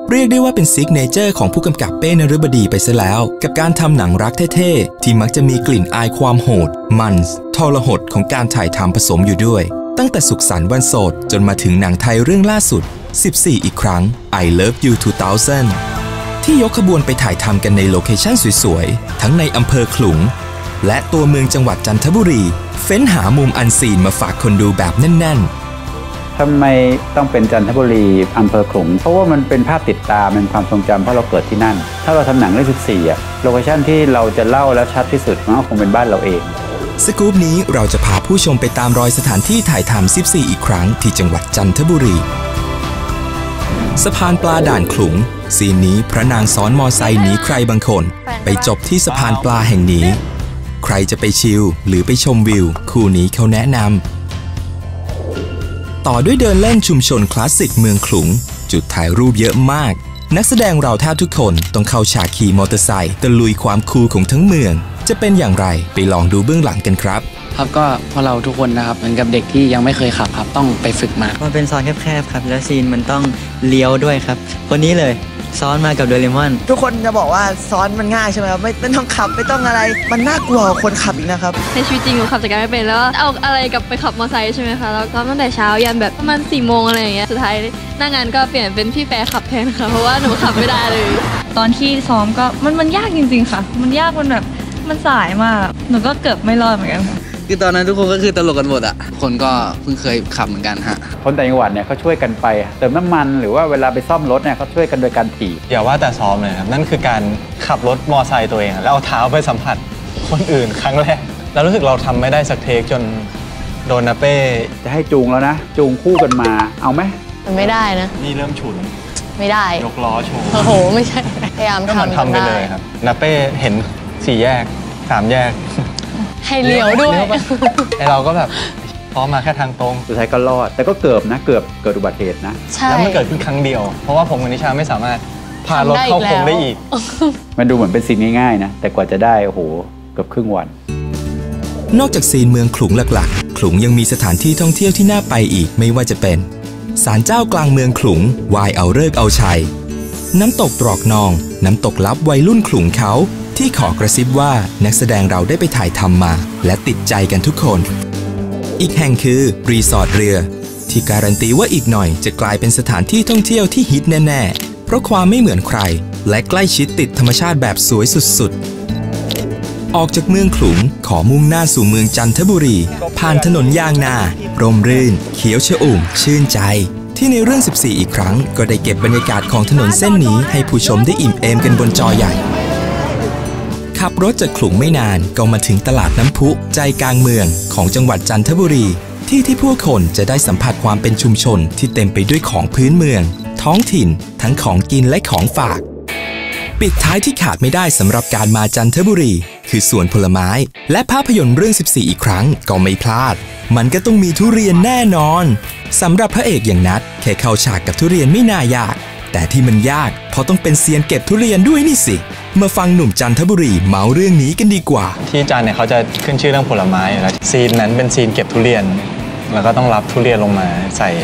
เรียกได้ว่าเป็นซิกเนเจอร์ของผู้กำกับเป้นฤบดีไปซะแล้วกับการทำหนังรักเท่ๆที่มักจะมีกลิ่นอายความโหดมันทรหดของการถ่ายทำผสมอยู่ด้วยตั้งแต่สุขสันต์วันโสดจนมาถึงหนังไทยเรื่องล่าสุด14อีกครั้ง I Love You 2000 ที่ยกขบวนไปถ่ายทำกันในโลเคชั่นสวยๆทั้งในอำเภอขลุงและตัวเมืองจังหวัดจันทบุรีเฟ้นหามุมอันซีนมาฝากคนดูแบบแน่นๆทำไมต้องเป็นจันทบุรีอำเภอขลุงเพราะว่ามันเป็นภาพติดตาเป็นความทรงจำเพราะเราเกิดที่นั่นถ้าเราทำหนังเรื่อง14โลเคชั่นที่เราจะเล่าแล้วชัดที่สุดมันก็คงเป็นบ้านเราเองสกู๊ปนี้เราจะพาผู้ชมไปตามรอยสถานที่ถ่ายทำ14อีกครั้งที่จังหวัดจันทบุรีสะพานปลาด่านขลุงซีนนี้พระนางซ้อนมอไซค์หนีใครบางคนไปจบที่สะพานปลาแห่งนี้ใครจะไปชิลหรือไปชมวิวคู่นี้เขาแนะนำต่อด้วยเดินเล่นชุมชนคลาสสิกเมืองขลุงจุดถ่ายรูปเยอะมากนักแสดงเราแทบทุกคนต้องเข้าฉากขี่มอเตอร์ไซค์ตะลุยความคูลของทั้งเมืองจะเป็นอย่างไรไปลองดูเบื้องหลังกันครับครับก็พวกเราทุกคนนะครับเหมือนกับเด็กที่ยังไม่เคยขับครับต้องไปฝึกมามันเป็นซอยแคบๆครับแล้วซีนมันต้องเลี้ยวด้วยครับคนนี้เลยซ้อนมากับโดเรมอนทุกคนจะบอกว่าซ้อนมันง่ายใช่ไหมครับไม่ต้องขับไม่ต้องอะไรมันน่ากลัวคนขับอีกนะครับในชีวิตจริงหนูขับจักรยานไม่เป็นแล้วเอาอะไรกับไปขับมอเตอร์ไซค์ใช่ไหมคะแล้วก็ตั้งแต่เช้ายันแบบประมาณ4 โมงอะไรอย่างเงี้ยสุดท้ายหน้างานก็เปลี่ยนเป็นพี่แปรขับแทนค่ะเพราะว่าหนูขับไม่ได้เลยตอนที่ซ้อมก็มันยากจริงๆค่ะมันยากมันแบบมันสายมากหนูก็เกือบไม่รอดเหมือนกันค่ะคือตอนนั้นทุกคนก็คือตลกกันหมดอ่ะคนก็เพิ่งเคยขับเหมือนกันฮะคนต่างจังหวัดเนี่ยเขาช่วยกันไปเติมน้ำมันหรือว่าเวลาไปซ่อมรถเนี่ยเขาช่วยกันโดยการถีบอย่าว่าแต่ซ้อมเลยครับนั่นคือการขับรถมอไซค์ตัวเองแล้วเอาเท้าไปสัมผัสคนอื่นครั้งแรกแล้วรู้สึกเราทำไม่ได้สักเทคจนโดนนาเป้จะให้จูงแล้วนะจูงคู่กันมาเอาไหมมันไม่ได้นะนี่เริ่มฉุนไม่ได้ยกล้อโชว์โอ้โหไม่ใช่พยายามทำไปเลยครับนาเป้เห็น4 แยก 3 แยกให้เลี้ยวด้วยไอเราก็แบบพร้อมมาแค่ทางตรงสุดท้ายก็รอดแต่ก็เกือบนะเกิดอุบัติเหตุนะแล้วมันเกิดขึ้นครั้งเดียวเพราะว่าผมกับนิชาไม่สามารถพารถเข้าโค้งได้อีกมันดูเหมือนเป็นซีนง่ายๆนะแต่กว่าจะได้โอ้โหเกือบครึ่งวันนอกจากซีนเมืองขลุงหลักๆขลุงยังมีสถานที่ท่องเที่ยวที่น่าไปอีกไม่ว่าจะเป็นศาลเจ้ากลางเมืองขลุงวายเอาฤกษ์เอาชัยน้ำตกตรอกนองน้ำตกลับวัยรุ่นขลุงเขาที่ขอกระซิบว่านักแสดงเราได้ไปถ่ายทำมาและติดใจกันทุกคนอีกแห่งคือรีสอร์ทเรือที่การันตีว่าอีกหน่อยจะกลายเป็นสถานที่ท่องเที่ยวที่ฮิตแน่ๆเพราะความไม่เหมือนใครและใกล้ชิดติดธรรมชาติแบบสวยสุดๆออกจากเมืองขลุงขอมุ่งหน้าสู่เมืองจันทบุรีผ่านถนนยางนาร่มรื่นเขียวชอุ่มชื่นใจที่ในเรื่อง14อีกครั้งก็ได้เก็บบรรยากาศของถนนเส้นนี้ให้ผู้ชมได้อิ่มเอมกันบนจอใหญ่ขับรถจากขลุงไม่นานก็มาถึงตลาดน้ำพุใจกลางเมืองของจังหวัดจันทบุรีที่ผู้คนจะได้สัมผัสความเป็นชุมชนที่เต็มไปด้วยของพื้นเมืองท้องถิ่นทั้งของกินและของฝากปิดท้ายที่ขาดไม่ได้สำหรับการมาจันทบุรีคือสวนผลไม้และภาพยนตร์เรื่อง14อีกครั้งก็ไม่พลาดมันก็ต้องมีทุเรียนแน่นอนสำหรับพระเอกอย่างนัทแค่เข้าฉากกับทุเรียนไม่น่ายากแต่ที่มันยากเพราะต้องเป็นเซียนเก็บทุเรียนด้วยนี่สิมาฟังหนุ่มจันทบุรีเมาเรื่องนี้กันดีกว่าที่จันเนี่ยเขาจะขึ้นชื่อเรื่องผลไม้แล้วซีนนั้นเป็นซีนเก็บทุเรียนแล้วก็ต้องรับทุเรียนลงมาใส่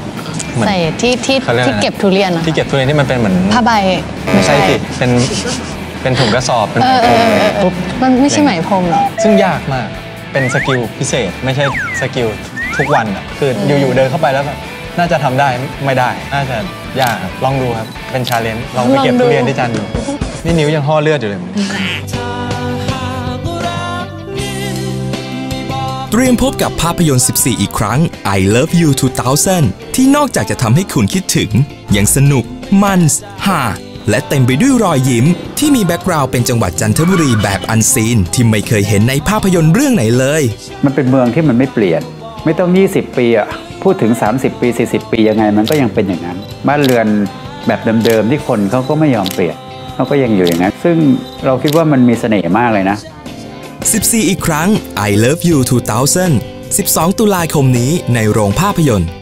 ที่เก็บทุเรียนที่เก็บทุเรียนที่มันเป็นเหมือนผ้าใบไม่ใช่สิเป็นถุงกระสอบเป็นปุ๊บมันไม่ใช่ไหมพรมหรอซึ่งยากมากเป็นสกิลพิเศษไม่ใช่สกิลทุกวันอ่ะคืออยู่ๆเดินเข้าไปแล้วแบบน่าจะทำได้ไม่ได้น่าจะยากลองดูครับเป็นชาเลนจ์ลองไปเก็บทุเรียนที่จันดูนี่นิ้วยังห่อเลือดอยู่เลยเตรียมพบกับภาพยนตร์14อีกครั้ง I Love You 2000 ที่นอกจากจะทำให้คุณคิดถึงยังสนุกมันฮาและเต็มไปด้วยรอยยิ้มที่มีแบ็กกราวด์เป็นจังหวัดจันทบุรีแบบอันซีนที่ไม่เคยเห็นในภาพยนตร์เรื่องไหนเลยมันเป็นเมืองที่มันไม่เปลี่ยนไม่ต้อง20 ปีอ่ะพูดถึง30 ปี40 ปียังไงมันก็ยังเป็นอย่างนั้นบ้านเรือนแบบเดิมๆที่คนเขาก็ไม่ยอมเปลี่ยนเขาก็ยังอยู่อย่างนั้นซึ่งเราคิดว่ามันมีเสน่ห์มากเลยนะ 14อีกครั้ง I Love You 2000 12 ตุลาคมนี้ในโรงภาพยนตร์